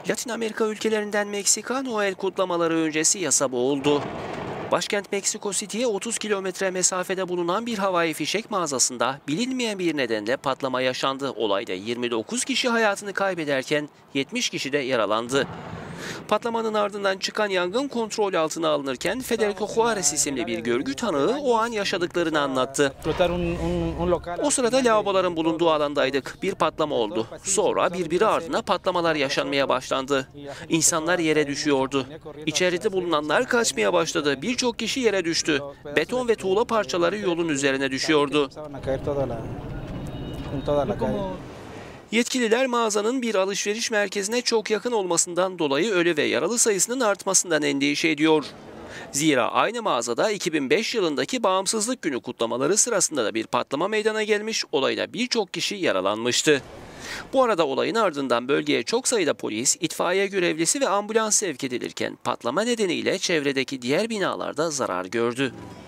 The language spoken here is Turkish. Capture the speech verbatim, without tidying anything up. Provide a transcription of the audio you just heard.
Latin Amerika ülkelerinden Meksika, Noel kutlamaları öncesi yasa boğuldu. Başkent Meksiko City'ye otuz kilometre mesafede bulunan bir havai fişek mağazasında bilinmeyen bir nedenle patlama yaşandı. Olayda yirmi dokuz kişi hayatını kaybederken yetmiş kişi de yaralandı. Patlamanın ardından çıkan yangın kontrol altına alınırken Federico Juarez isimli bir görgü tanığı o an yaşadıklarını anlattı. O sırada lavaboların bulunduğu alandaydık. Bir patlama oldu. Sonra birbiri ardına patlamalar yaşanmaya başlandı. İnsanlar yere düşüyordu. İçeride bulunanlar kaçmaya başladı. Birçok kişi yere düştü. Beton ve tuğla parçaları yolun üzerine düşüyordu. Yetkililer mağazanın bir alışveriş merkezine çok yakın olmasından dolayı ölü ve yaralı sayısının artmasından endişe ediyor. Zira aynı mağazada iki bin beş yılındaki Bağımsızlık Günü kutlamaları sırasında da bir patlama meydana gelmiş, olayda birçok kişi yaralanmıştı. Bu arada olayın ardından bölgeye çok sayıda polis, itfaiye görevlisi ve ambulans sevk edilirken patlama nedeniyle çevredeki diğer binalarda zarar gördü.